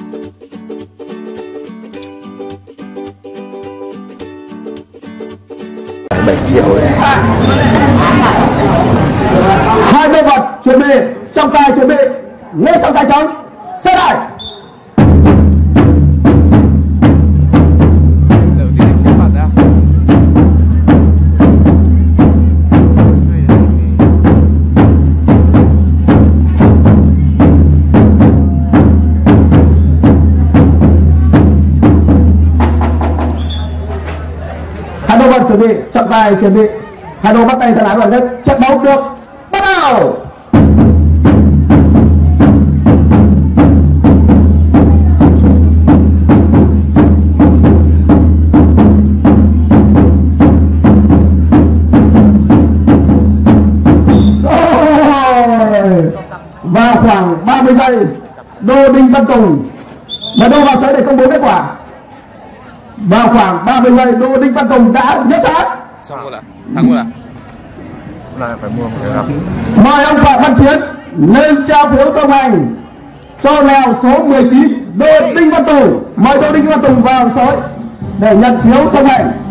7 triệu đấy. Hai đôi vật chuẩn bị, trong tay chuẩn bị, lên trong tay trống, xe lại. Hai đôi vật chuẩn bị, trọng tài chuẩn bị, hai đôi bắt tay thật án vào nhất, trận đấu được bắt đầu. Vào khoảng 30 giây, đô Đinh Văn Tùng và đô vào sới để công bố kết quả. Vào khoảng 30 giây, đô Đinh Văn Tùng đã nhất thắng. Xong rồi ạ, thắng rồi ạ. Là phải mua một cái gặp. Mời ông Phạm Văn Chiến lên trao phiếu công hành cho lèo số 19 đô Đinh Văn Tùng. Mời đô Đinh Văn Tùng vào sới để nhận phiếu công hành.